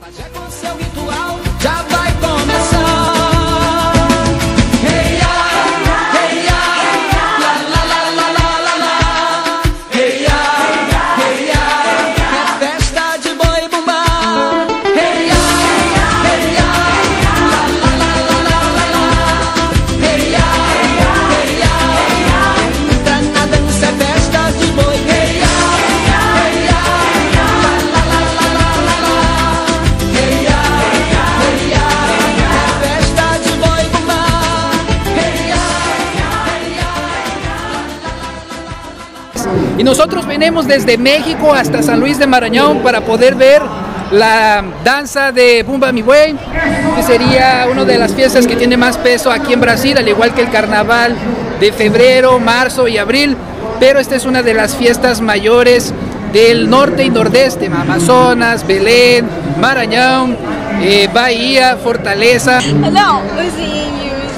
Y nosotros venimos desde México hasta San Luis de Maranhão para poder ver la danza de Bumba Mi Boi, que sería una de las fiestas que tiene más peso aquí en Brasil, al igual que el carnaval de febrero, marzo y abril, pero esta es una de las fiestas mayores del norte y nordeste, Amazonas, Belém, Maranhão, Bahia, Fortaleza. Não, os índios,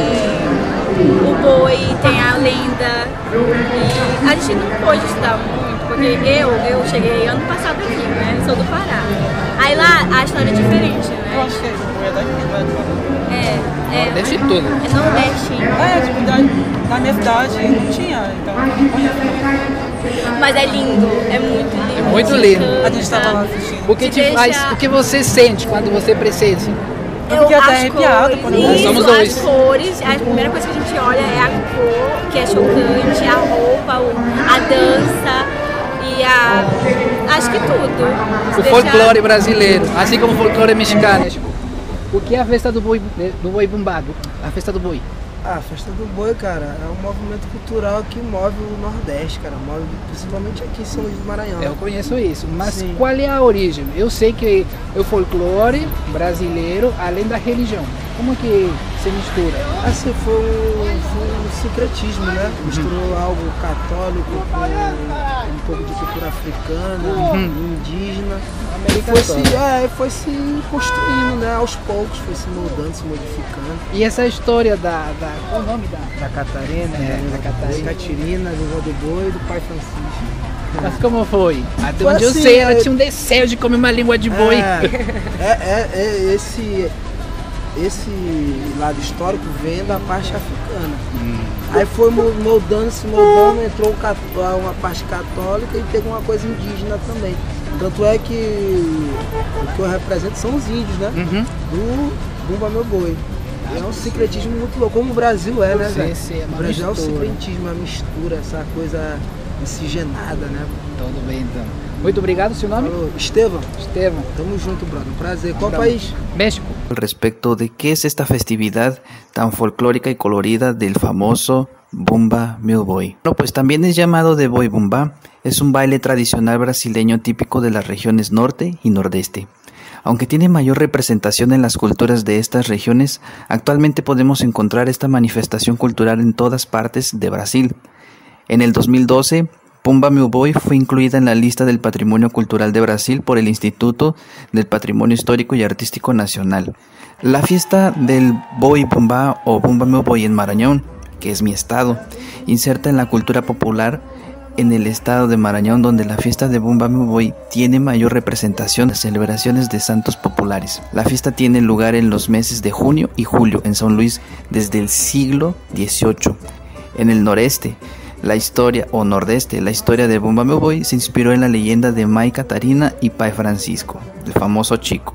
o boi, tem a lenda, e a gente não pôde estudar muito, porque eu cheguei ano passado aqui, né, sou do Pará. Aí lá a história é diferente, né? Eu acho que é daqui, né? Nordeste tudo. É nordeste. Tipo, na minha cidade não tinha, então não conheço. Mas é lindo, é muito lindo. É muito lindo. A gente estava lá assistindo. O que te faz, o que você sente quando você precisa? Eu fiquei até arrepiada quando isso, somos dois. As cores, a primeira coisa que a gente olha é a cor, que é chocante, a roupa, a dança e acho que tudo. O folclore brasileiro, assim como o folclore mexicano. O que é a festa do boi bumbado? A festa do boi? A festa do boi, cara, é um movimento cultural que move o Nordeste, cara, move principalmente aqui em São Luís do Maranhão. Eu conheço isso, mas Sim. qual é a origem? Eu sei que o folclore brasileiro, além da religião, como que se mistura? Assim, foi um sincretismo, né? Misturou algo católico com um pouco de cultura africana, indígena. Foi se construindo, né? Aos poucos, foi se moldando, se modificando. E essa história qual o nome da Catarina, da Catirina, do boi e do pai Francisco. Mas como foi? Até Foi onde eu assim, sei, ela tinha um desejo de comer uma língua de boi. Esse lado histórico vem da parte africana. Aí foi moldando, entrou uma parte católica e pegou uma coisa indígena também. Tanto é que o que eu represento são os índios, né? Do Bumba Meu Boi. É um sincretismo muito louco, como o Brasil é, né, velho? Sim, é uma O Brasil é um mistura. sincretismo, uma mistura, essa coisa miscigenada, né? Tudo bem, então. Muito obrigado, seu nome? Falou, Estevam, Estevam. tamo junto, brother. Prazer. Qual país? México. Respecto de qué es esta festividad tan folclórica y colorida del famoso Bumba Meu Boi. Bueno, pues también es llamado de Boi Bumbá, es un baile tradicional brasileño típico de las regiones norte y nordeste. Aunque tiene mayor representación en las culturas de estas regiones, actualmente podemos encontrar esta manifestación cultural en todas partes de Brasil. En el 2012, Bumba Meu Boi fue incluida en la lista del Patrimonio Cultural de Brasil por el Instituto del Patrimonio Histórico y Artístico Nacional. La fiesta del Boi Bumbá o Bumba Meu Boi en Maranhão, que es mi estado, inserta en la cultura popular en el estado de Maranhão, donde la fiesta de Bumba Meu Boi tiene mayor representación en las celebraciones de santos populares. La fiesta tiene lugar en los meses de junio y julio en São Luís desde el siglo XVIII. En el noreste, la historia de Bumba Meu Boi se inspiró en la leyenda de Mãe Catarina y Pai Francisco, el famoso Chico.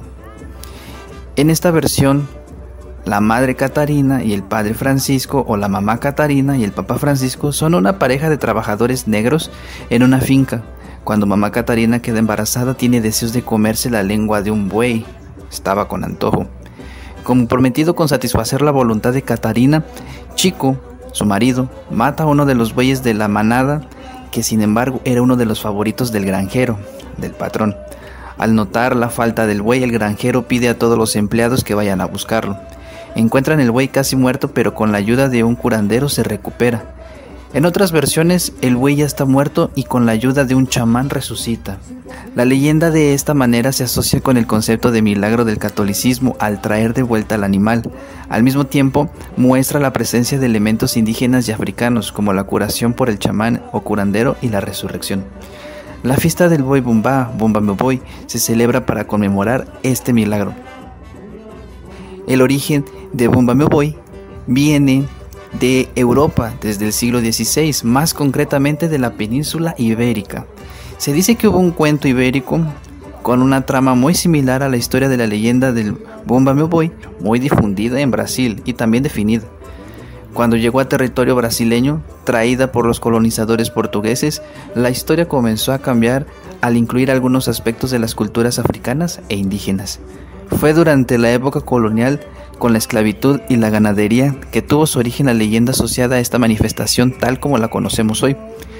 En esta versión, la madre Catarina y el padre Francisco, o la mamá Catarina y el papá Francisco, son una pareja de trabajadores negros en una finca. Cuando mamá Catarina queda embarazada, tiene deseos de comerse la lengua de un buey. Estaba con antojo. Comprometido con satisfacer la voluntad de Catarina, Chico, su marido, mata a uno de los bueyes de la manada, que sin embargo era uno de los favoritos del granjero, del patrón. Al notar la falta del buey, el granjero pide a todos los empleados que vayan a buscarlo. Encuentran el buey casi muerto, pero con la ayuda de un curandero se recupera. En otras versiones, el buey ya está muerto y con la ayuda de un chamán resucita. La leyenda de esta manera se asocia con el concepto de milagro del catolicismo al traer de vuelta al animal. Al mismo tiempo, muestra la presencia de elementos indígenas y africanos, como la curación por el chamán o curandero y la resurrección. La fiesta del Boi Bumbá, Bumba Meu Boi, se celebra para conmemorar este milagro. El origen de Bumba Meu Boi viene de Europa desde el siglo XVI, más concretamente de la península ibérica. Se dice que hubo un cuento ibérico con una trama muy similar a la historia de la leyenda del Bumba Meu Boi, muy difundida en Brasil y también definida. Cuando llegó a territorio brasileño, traída por los colonizadores portugueses, la historia comenzó a cambiar al incluir algunos aspectos de las culturas africanas e indígenas. Fue durante la época colonial, con la esclavitud y la ganadería, que tuvo su origen la leyenda asociada a esta manifestación tal como la conocemos hoy.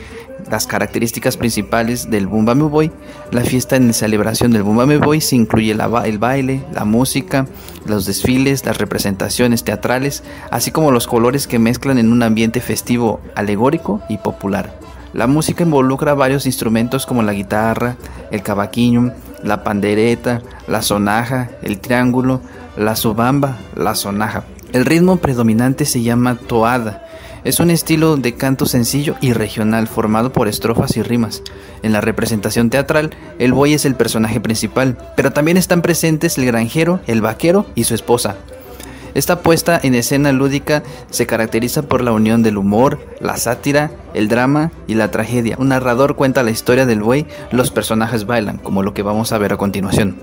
Las características principales del Bumba Meu Boi: la fiesta en celebración del Bumba Meu Boi se incluye el baile, la música, los desfiles, las representaciones teatrales, así como los colores que mezclan en un ambiente festivo, alegórico y popular. La música involucra varios instrumentos como la guitarra, el cavaquinho, la pandereta, la sonaja, el triángulo, la subamba, la sonaja. El ritmo predominante se llama toada. Es un estilo de canto sencillo y regional formado por estrofas y rimas. En la representación teatral, el buey es el personaje principal, pero también están presentes el granjero, el vaquero y su esposa. Esta puesta en escena lúdica se caracteriza por la unión del humor, la sátira, el drama y la tragedia. Un narrador cuenta la historia del buey, los personajes bailan, como lo que vamos a ver a continuación.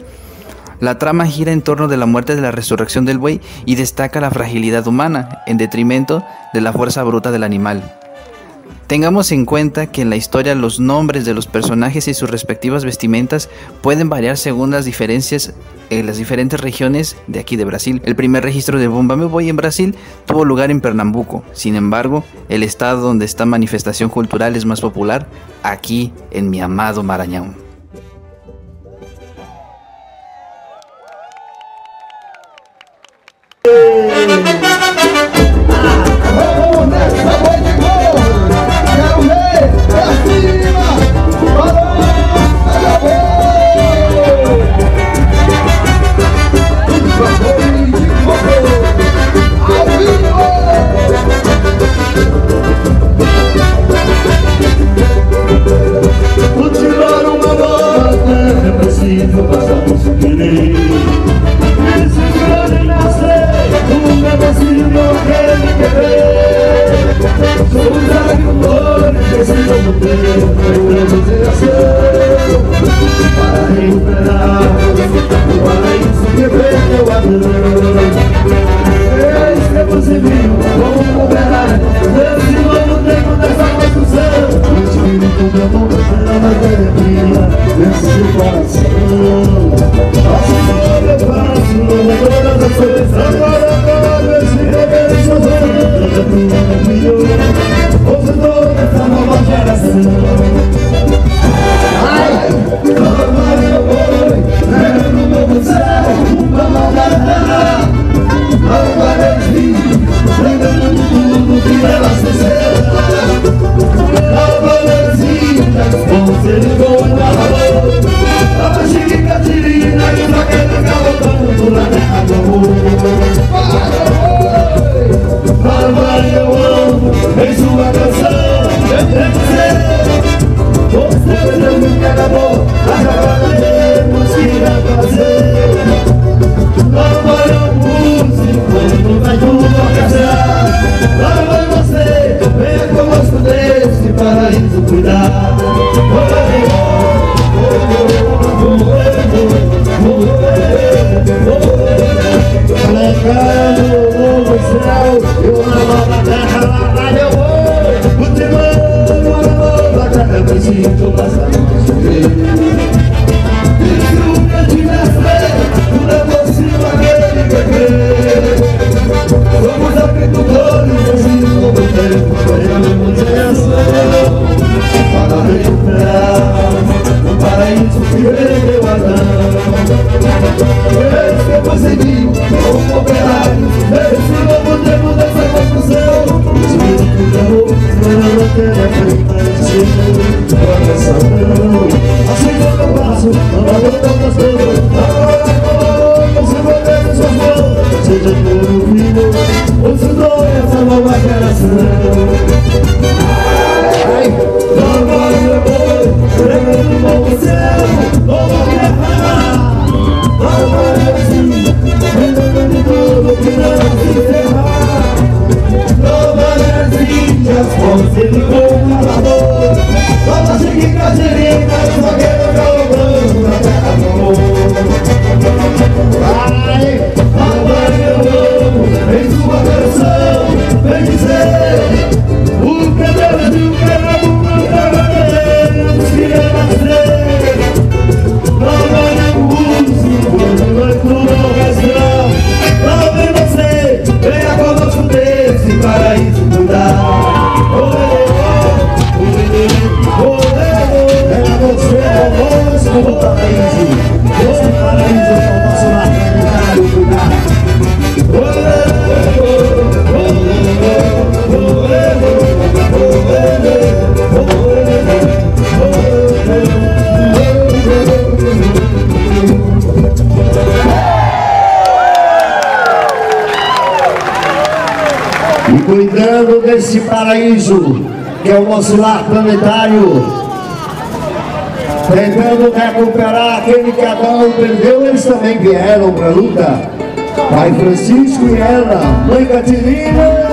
La trama gira en torno de la muerte de la resurrección del buey y destaca la fragilidad humana, en detrimento de la fuerza bruta del animal. Tengamos en cuenta que en la historia los nombres de los personajes y sus respectivas vestimentas pueden variar según las diferencias en las diferentes regiones de aquí de Brasil. El primer registro de Bumba Meu Boi en Brasil tuvo lugar en Pernambuco. Sin embargo, el estado donde esta manifestación cultural es más popular, aquí en mi amado Maranhão. Paraíso cuidar. E cuidando desse paraíso, que é o nosso lar planetário, tentando recuperar aquele que Adão perdeu, eles também vieram para a luta. Pai Francisco e ela, Mãe Catarina.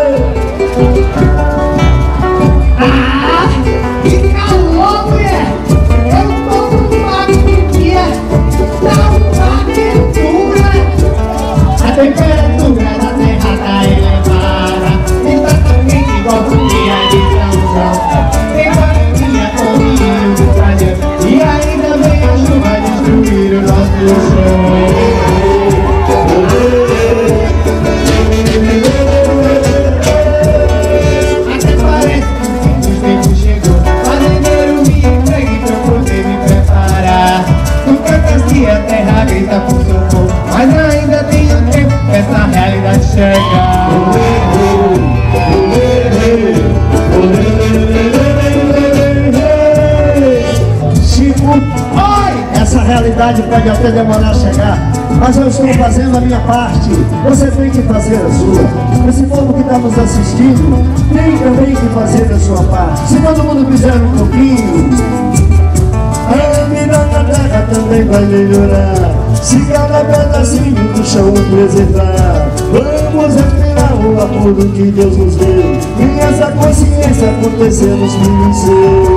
Ah, que calor, mulher! Eu tô numa agonia, dá uma quentura. A temperatura da terra tá elevada, e tá tão quente igual o dia de São João. Tem barulhinha com rio de praia, e ainda vem a chuva destruir o nosso chão. Até parece que o tempo chegou, fazendeiro me entregue pra eu poder me preparar. Tu cantas que a terra grita por socorro, mas ainda tenho tempo pra essa realidade chegar. Chico, oi! Essa realidade pode até demorar a chegar, mas eu estou fazendo a minha parte. Você tem que fazer a sua. Esse povo que está nos assistindo tem também que fazer a sua parte. Se todo mundo fizer um pouquinho, a vida na terra também vai melhorar. Se cada pedacinho do chão preservar, vamos respirar o apoio que Deus nos deu, e essa consciência acontecer nos filhos seus.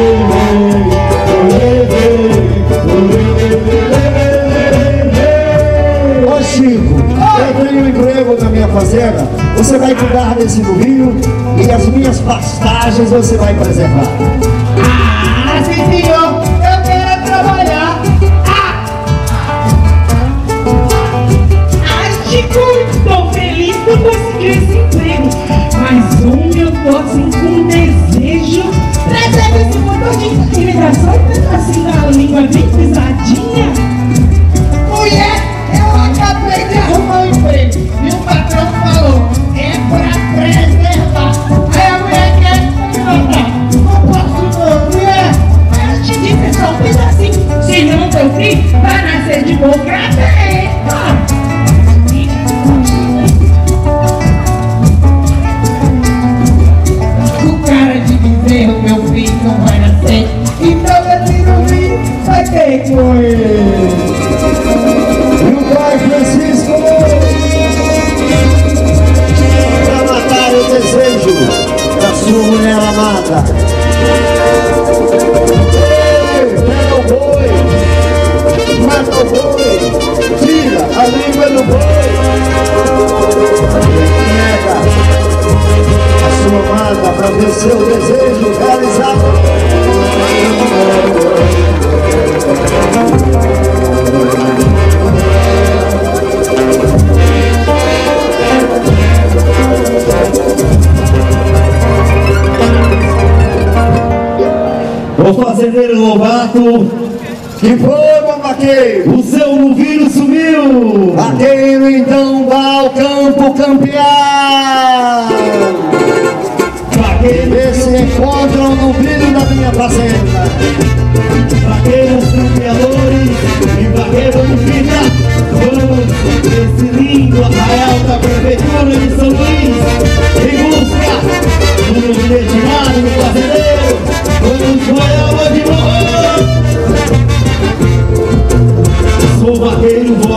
Ô Chico, eu tenho um emprego na minha fazenda. Você vai cuidar desse rio e as minhas pastagens você vai preservar. Ah, sim senhor, eu quero trabalhar. Chico, tô feliz por conseguir esse emprego, mas onde eu tô assim com um desejo, recebe esse motor de imitação e pedacinho da língua bem pisadinha. Mulher, eu acabei de arrumar um emprego e o patrão falou, é pra preservar. Aí a mulher quer me matar. Não posso não, mulher. Mas eu te disse só um pedacinho, se não for frio, vai nascer de boca aberta. Meu filho não vai nascer, então esse filho vai ter que morrer. E o pai Francisco, para matar o desejo da sua mulher amada. Ei, pega o boi, mata o boi, tira a língua do boi, pega a sua amada para ver seu desejo realizado. O fazendeiro Lobato, Que foi, Bombaqueiro? o seu novilho sumiu. Vaqueiro então vá ao campo campear. Vê se encontram no brilho da minha fazenda. Vaqueiros campeadores e vaqueiros de fita, vamos nesse lindo arraial da prefeitura de São Luís, em busca do legitimado do fazendeiro, vamos com a alma de novo.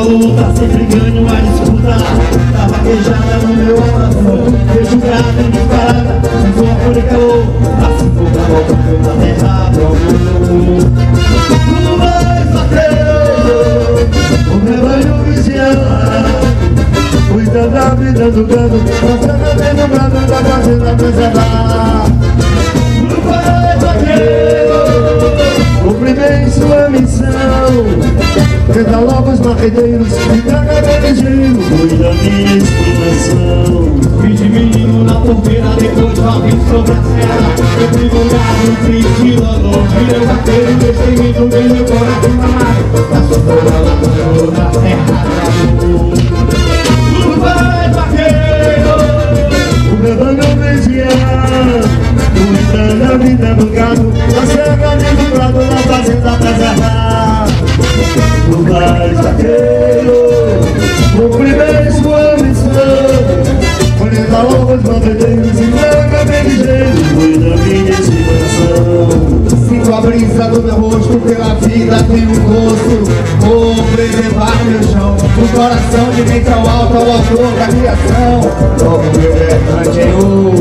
luta, sempre ganho a disputa. Tá vaquejada no meu coração, vejo grata e disparada, mas uma folha calor, assim como a volta na terra pro mundo. Tu vais vaqueiro, o rebanho vigiando, cuida da vida do gado, passando bem no gado da fazenda preservar. Tu vais vaqueiro, cumpre bem sua missão. Tenta logo os marredeiros e traga bem ligeiro, cuida da minha estimação. Fiz de menino na porteira, depois alguém sobre a serra. Eu fui molhado, sentido a dor. Virei vaqueiro, deixei muito bem meu coração amado. Passou por ela, na terra do amor. Tu vai vaqueiro, o rebanho vigiar, cuidando da vida do gado, na serra nem do prado, na fazenda preservar. Tu vais vaqueiro, cumpre bem sua missão. Colhendo logo os mandadeiros e traga bem ligeiro, cuida da minha estimação. Sinto a brisa do meu rosto, pela vida tenho um gosto. Vou preservar meu chão, o coração de mente ao alto, ao autor da criação. Logo meu berrante em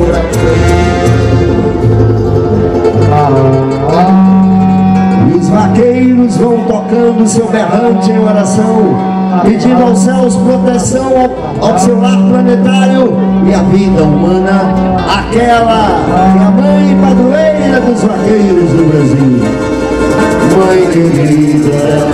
E os vaqueiros vão tocando seu berrante em oração, pedindo aos céus proteção ao seu lar planetário e a vida humana, aquela que é a mãe padroeira dos vaqueiros do Brasil. Mãe querida,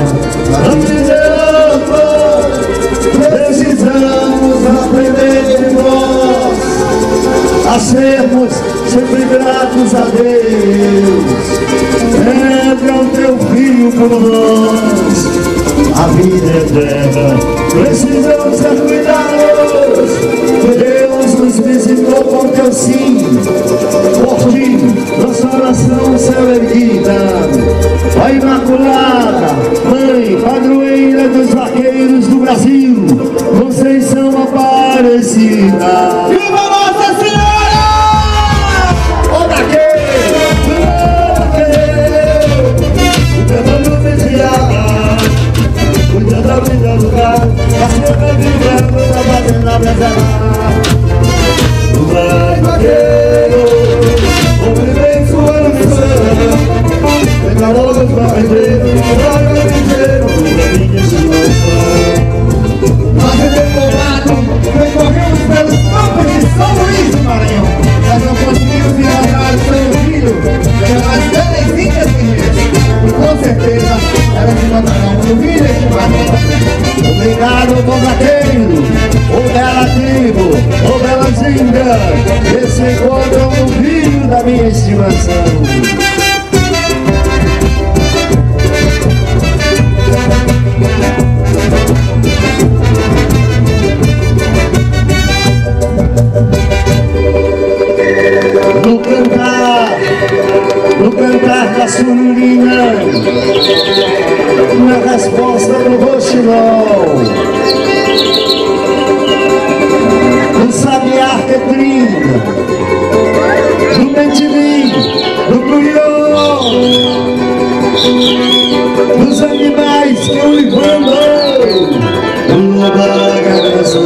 precisamos aprender de nós a sermos sempre gratos a Deus. Entrega o teu filho por nós, a vida é eterna, precisamos ser cuidados. Deus nos visitou com teu sim, por ti, nossa oração céu erguida. A Imaculada, Mãe, padroeira dos vaqueiros do Brasil, Conceição Aparecida. Viva Nossa Senhora! Ô vaqueiro, o rebanho vigiar, cuida da vida do gado, a cerca vivendo da fazenda preservar. Tu vais vaqueiro, cumpre bem sua missão. Pega logo os barrendeiros, traga ligeiro, cuida da minha estimação. Nós reformados, percorremos pelos campos de São Luís do Maranhão. Nós não conseguimos encontrar o seu filho, pelas Terezinhas Guerreiras. E com certeza, elas encontrarão no vídeo este Maranhão. Obrigado, bom vaqueiro, ô bela tribo, ô bela zinga, que se encontram no vídeo da minha estimação. No cantar da sururinha, na resposta do roxinol, no sabiá que trinca, no mentilim, no curió, nos animais que uivando, no lobagação.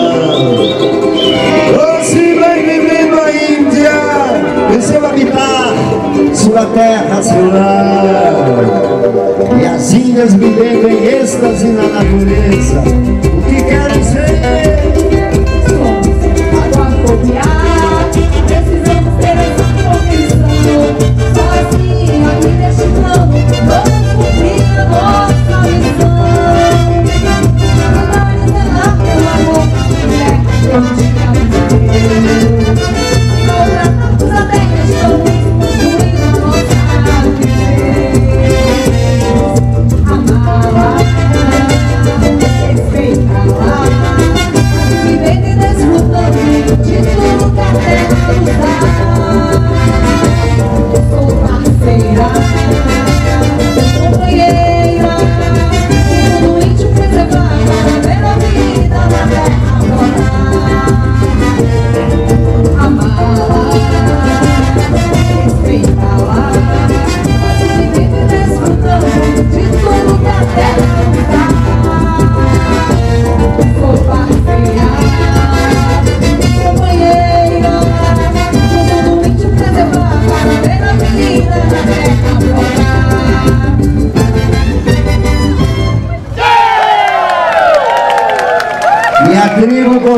Assim vai vivendo a Índia, em seu habitat, sua terra, seu lar. E as índias vivendo em êxtase na natureza. O que quero ser? Agora copiar, precisamos ter essa convicção. Só assim aqui neste plano vamos cumprir a nossa missão. Andar e zelar pelo amor, mulher, eu te amo. Não pra até que estou construindo a nossa vida. Amá-la, respeitá-la, vivendo e desfrutando de tudo que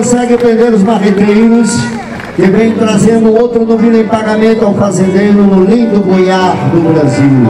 consegue prender os marreteiros que vem trazendo outro novilho em pagamento ao fazendeiro no lindo Goiás do Brasil.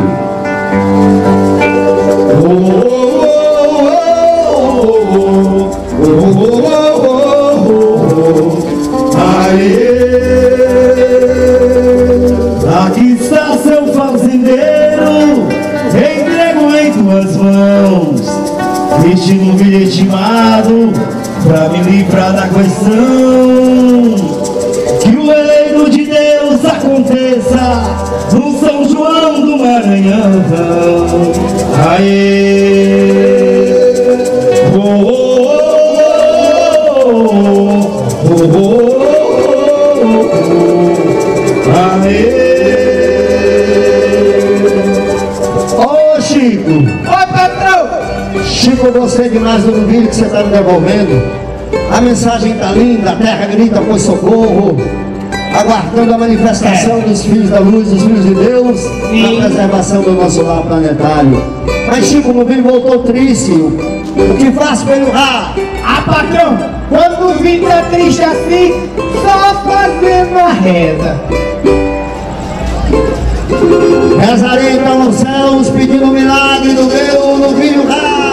Aqui está seu fazendeiro, entrego em tuas mãos este novilho estimado, pra me livrar da questão. Que o reino de Deus aconteça no São João do Maranhão. Aê! Oh, oh, oh, oh, oh, oh, aê! Ô Chico! Oi, patrão! Chico, eu gostei demais do novilho que você está me devolvendo. A mensagem está linda, a terra grita por socorro, aguardando a manifestação dos filhos da luz, dos filhos de Deus, na preservação do nosso lar planetário. Mas Chico, o novilho voltou triste. O que faz para ele honrar? Ah, patrão, quando o novilho tá triste assim, só fazendo a reza. Rezarei então aos céus, pedindo o milagre do meu novilho honrar.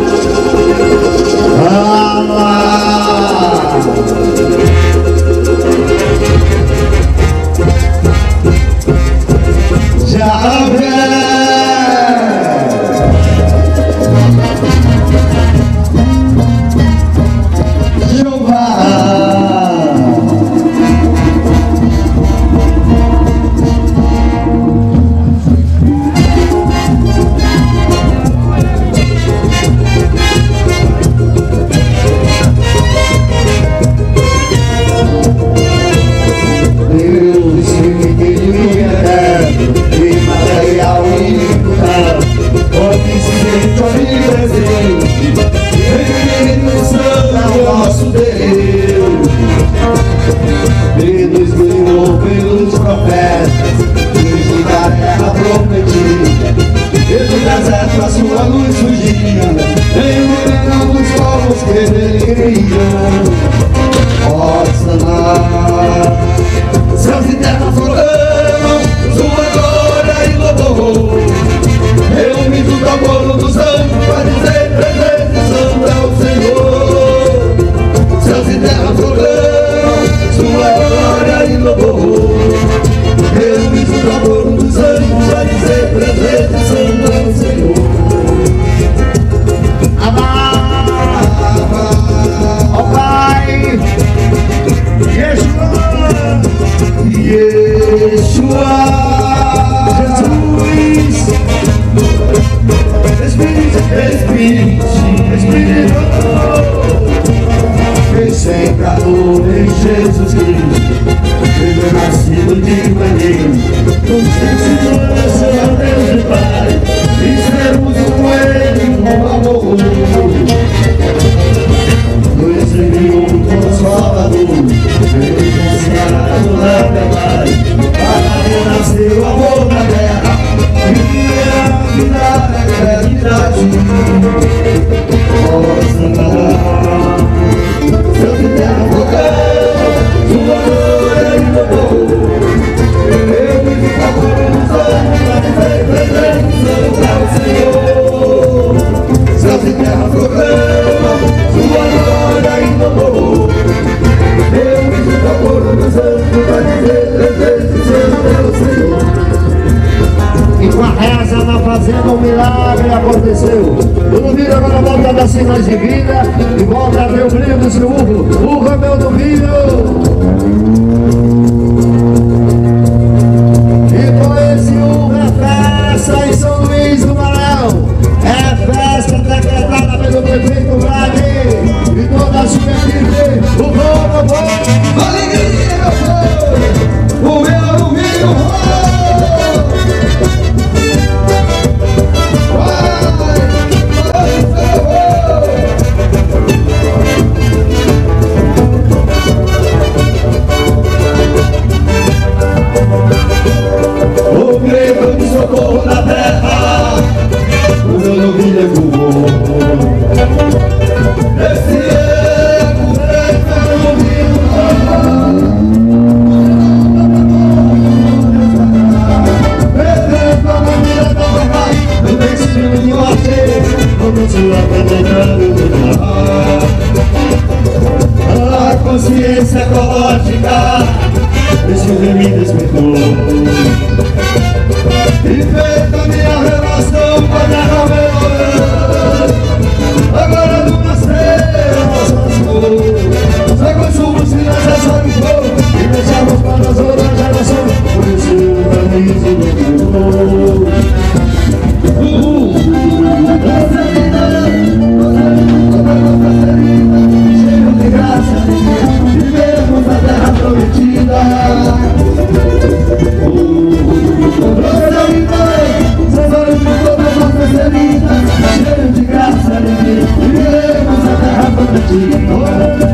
E com a reza na fazenda um milagre aconteceu. O novilho agora volta a dar sinais de vida e volta a ver o brilho do seu urro. Urra, meu novilho! E com esse urro é festa em São Luís do Maranhão. É festa decretada pelo prefeito Brade e toda a sua equipe. O povo, alegria, meu povo! O meu novilho! O grito de socorro na terra, nosso apaixonado lugar. A consciência ecológica precisa me despertou e fez a minha relação com a terra melhorando. Agora não nasceram nossas cores, só consumo se necessário for e deixamos para as outras gerações conhecer o paraíso do mundo. Cheio de graça, vivemos na terra prometida. Seus olhos por todas nossas feridas, cheio de graça, vivemos na terra prometida.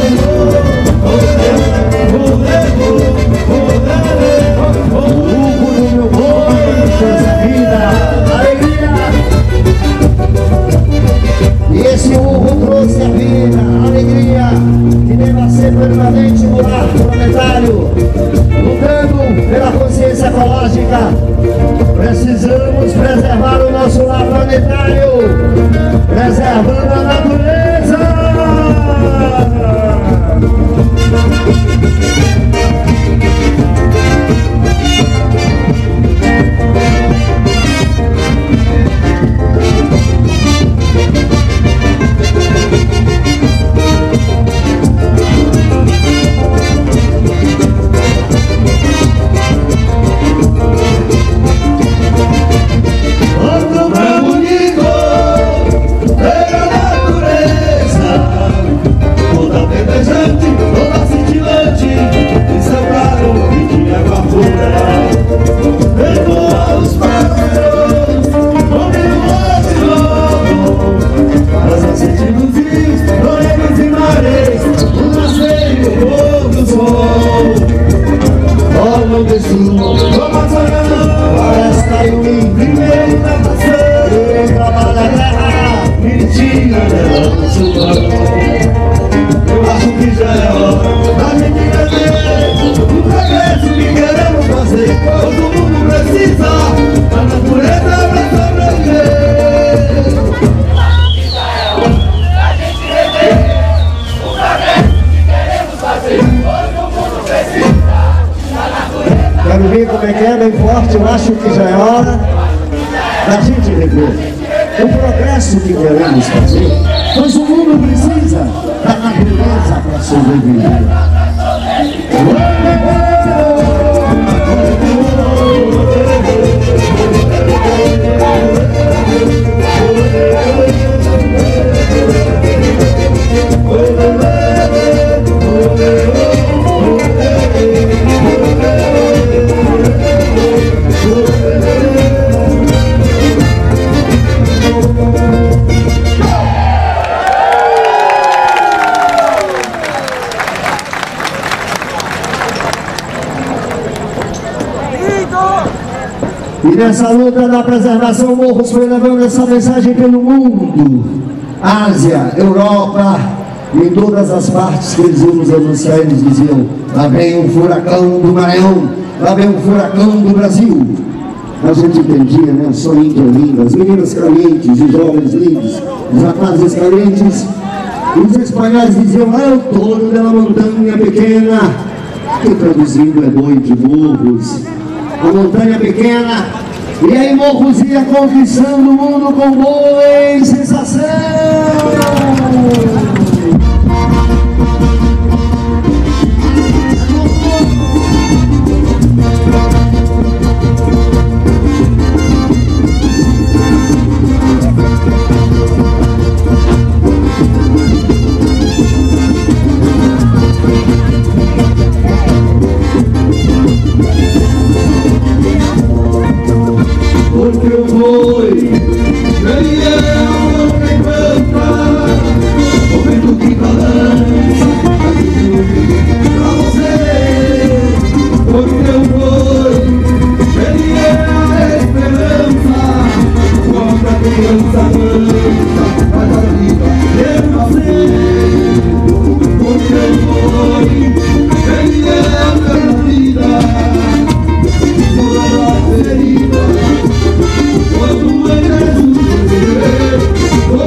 E esse urro trouxe a vida, a alegria que deva ser permanente no lar planetário, lutando pela consciência ecológica. Precisamos preservar o nosso lar planetário, preservando a natureza. Quero ver como é que é, bem forte. Eu acho que já é hora da gente rever o progresso que queremos fazer, pois o mundo precisa da natureza para sobreviver. E nessa luta da preservação, Morros foi levando essa mensagem pelo mundo, Ásia, Europa, em todas as partes que eles iam nos anunciar, eles diziam: lá vem um furacão do Maranhão, lá vem um furacão do Brasil. A gente entendia, né? Só Índia linda, as meninas calientes, os jovens lindos, os rapazes calientes. E os espanhóis diziam: lá é o touro da montanha pequena, que traduzindo é boi de Morros. A montanha pequena, e aí Morros ia conquistando o mundo com boa sensação. Porque eu fui, ganhei quem canta, ouvindo que balança, pra você. Porque eu fui, ganhei a esperança, quando a criança canta, faz a vida renascer. Porque eu fui, ganhei a vida, toda a ferida. Quando é Jesus,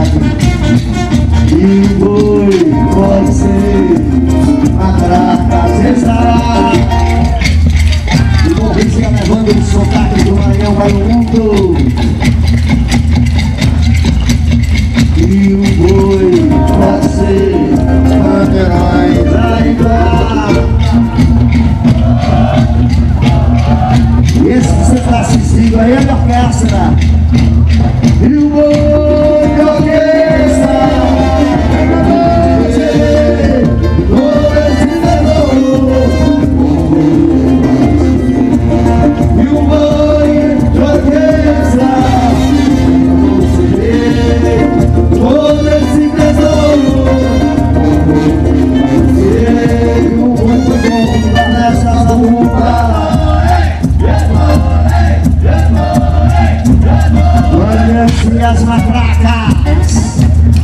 cidade. E o boi pode ser matraca, cesar. E o boi fica levando o sotaque do Maranhão para o mundo. E o boi pode ser bandeirões da igual. E esse que você está assistindo aí é da orquestra. E o boi da orquestra. E o boi da orquestra. Todo esse tesouro. E o boi bom nessa rumba. Olha-se as matracas.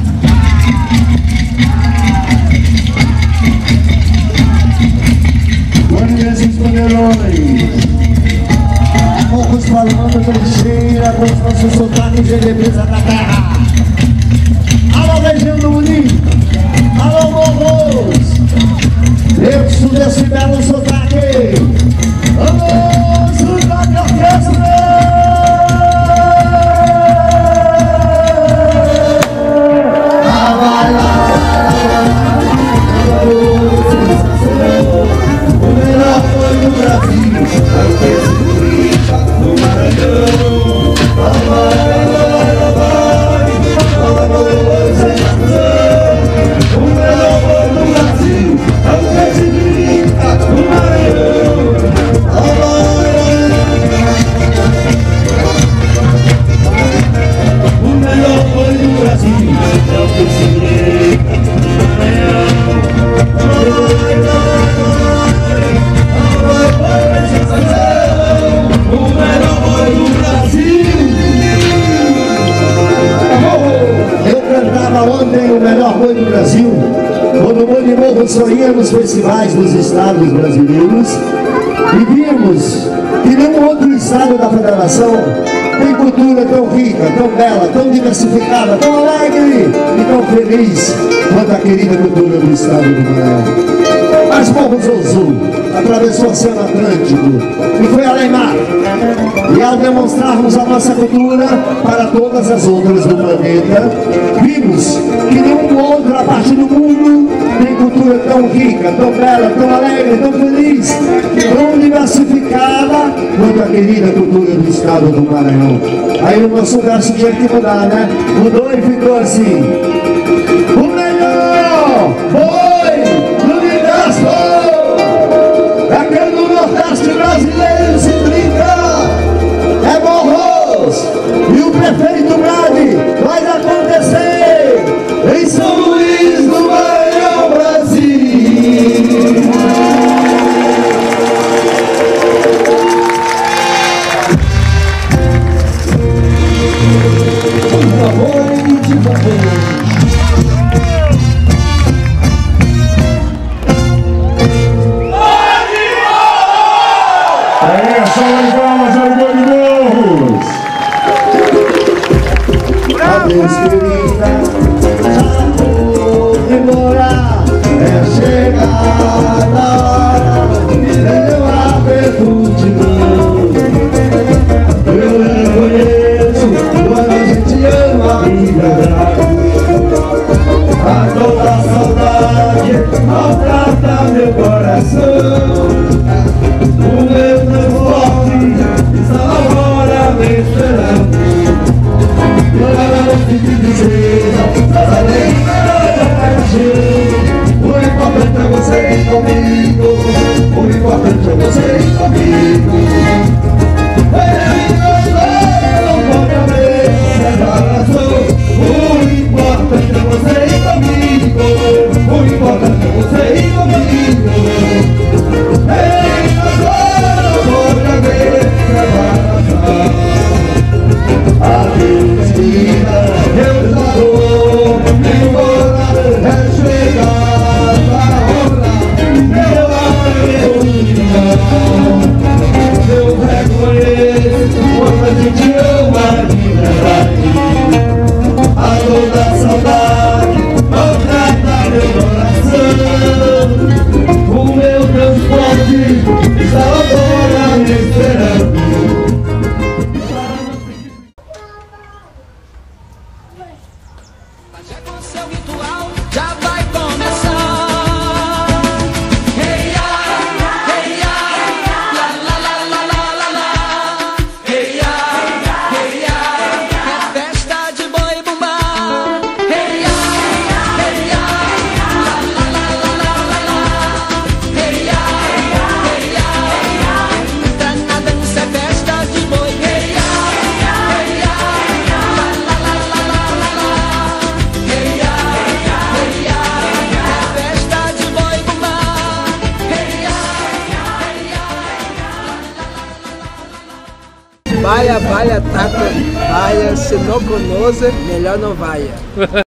Olha esses bandeirões. Poucos falando trincheira com os nossos sotaques de defesa da terra. Alô, região do Munim. Alô, morros. Eu estudo esse belo sotaque. Alô, sotaque orquestra. O melhor foi no Brasil, é o que se brinca no Maranhão. O melhor foi no Brasil, é o que se brinca no Maranhão. O melhor foi no Brasil, é o que se brinca no Maranhão. O melhor foi no Brasil. Eu cantava ontem o melhor boi do Brasil, quando o Boi de Morro saía nos festivais dos estados brasileiros e vimos que nenhum outro estado da federação tem cultura tão rica, tão bela, tão diversificada, tão alegre e tão feliz quanto a querida cultura do estado do Maranhão. Mas Morro Zouzul atravessou o Oceano Atlântico e foi além mar. E ao demonstrarmos a nossa cultura para todas as outras do planeta, vimos que nenhuma outra parte do mundo tem cultura tão rica, tão bela, tão alegre, tão feliz, tão diversificada quanto a querida cultura do estado do Maranhão. Aí o nosso verso tinha que mudar, né? Mudou e ficou assim: o melhor boi do universo é que no Nordeste brasileiro se brinca, é Morros, e o prefeito Brade vai acontecer em São Luís do Maranhão, Brasil. Por favor, de favor. Salve de palmas ao Boi de Morros! Adeus, querida, já vou demorar. É chegada a hora, eu aperto de mão. Eu reconheço quando a gente ama a vida. A toda saudade maltrata meu coração. O meu transporte está agora me esperando. Eu não fique dizendo das alegrias da paixão. O importante é você ir comigo. O importante é você ir comigo. Ele gostou, não pode haver separação. O importante é você ir comigo. O importante é você ir comigo. Ele gostou, não pode haver separação. Adeus, vida, eu já vou embora. É chegada a hora, eu aprendi. Eu reconheço quando a gente ama de verdade. A toda Vaya, taco, vaya, se não conoce, melhor não vaya.